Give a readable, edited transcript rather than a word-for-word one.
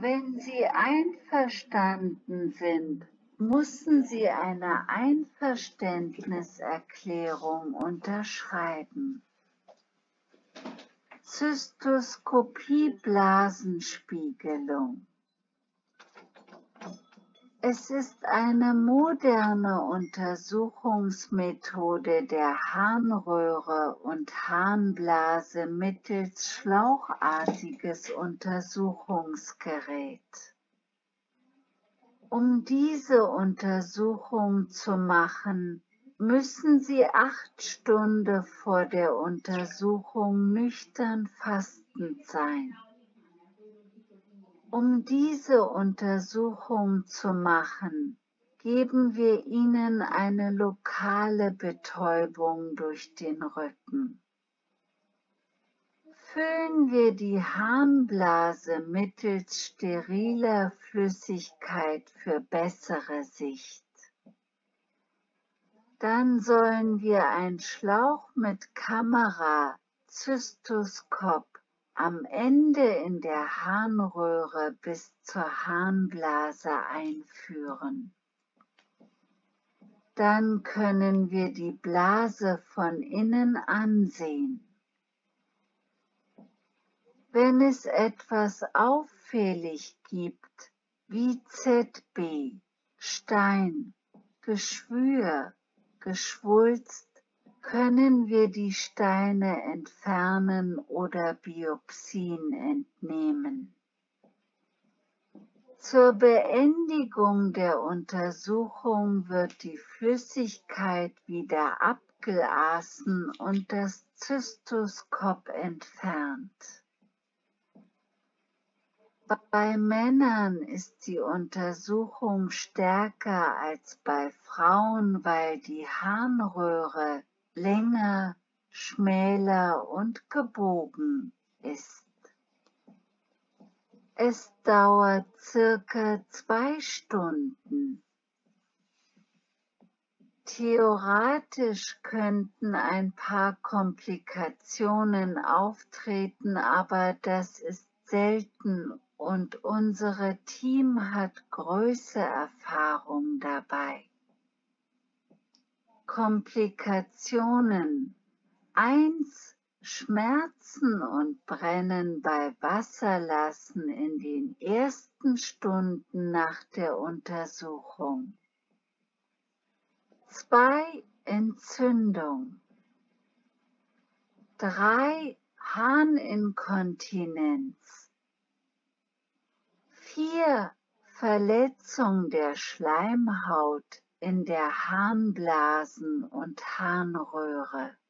Wenn Sie einverstanden sind, müssen Sie eine Einverständniserklärung unterschreiben. Zystoskopie-Blasenspiegelung. Es ist eine moderne Untersuchungsmethode der Harnröhre und Harnblase mittels schlauchartiges Untersuchungsgerät. Um diese Untersuchung zu machen, müssen Sie 8 Stunden vor der Untersuchung nüchtern fastend sein. Um diese Untersuchung zu machen, geben wir Ihnen eine lokale Betäubung durch den Rücken. Füllen wir die Harnblase mittels steriler Flüssigkeit für bessere Sicht. Dann sollen wir einen Schlauch mit Kamera, Zystoskop, am Ende in der Harnröhre bis zur Harnblase einführen. Dann können wir die Blase von innen ansehen. Wenn es etwas auffällig gibt, wie ZB, Stein, Geschwür, Geschwulst, können wir die Steine entfernen oder Biopsien entnehmen. Zur Beendigung der Untersuchung wird die Flüssigkeit wieder abgelassen und das Zystoskop entfernt. Bei Männern ist die Untersuchung stärker als bei Frauen, weil die Harnröhre länger, schmäler und gebogen ist. Es dauert circa 2 Stunden. Theoretisch könnten ein paar Komplikationen auftreten, aber das ist selten und unser Team hat große Erfahrung dabei. Komplikationen 1. Schmerzen und Brennen bei Wasserlassen in den ersten Stunden nach der Untersuchung. 2. Entzündung. 3. Harninkontinenz. 4. Verletzung der Schleimhaut in der Harnblasen- und Harnröhre.